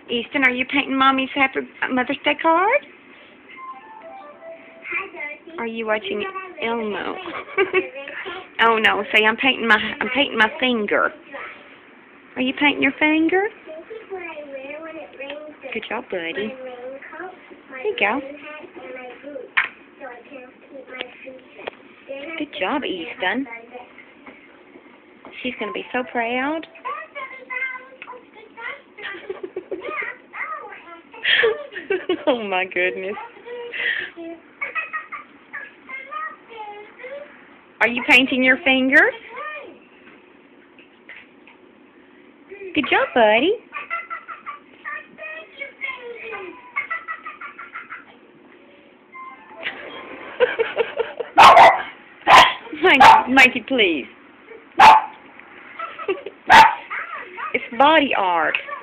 Easton, are you painting Mommy's Happy Mother's Day card? Are you watching Elmo? Oh no, see, I'm painting my finger. Are you painting your finger? Good job, buddy. There you go. Good job, Easton. She's going to be so proud. Oh my goodness. Are you painting your fingers? Good job, buddy. Mikey, please. It's body art.